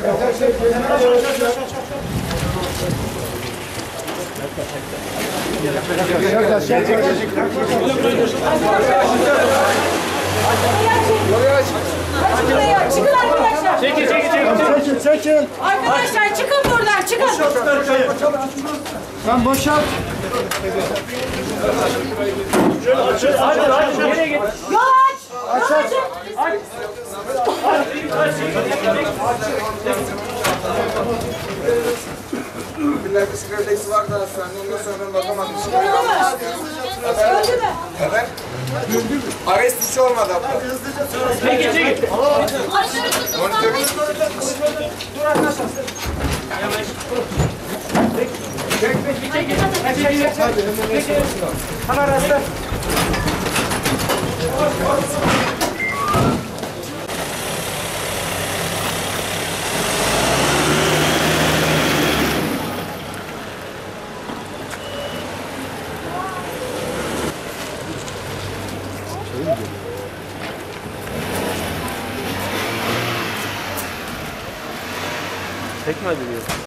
Çıkın arkadaşlar. Çekil. Arkadaşlar çıkın buradan, çıkın. Sen boşalt. Hadi nereye git? Yol aç. Aç. Bir kısık refleksi vardı hastanede. Ondan sonra ben bakamadım. Öldü mü? Evet. Arrest hiç olmadı abla. Çekil. Monitörü. Hemen rastla. Tekme diyor.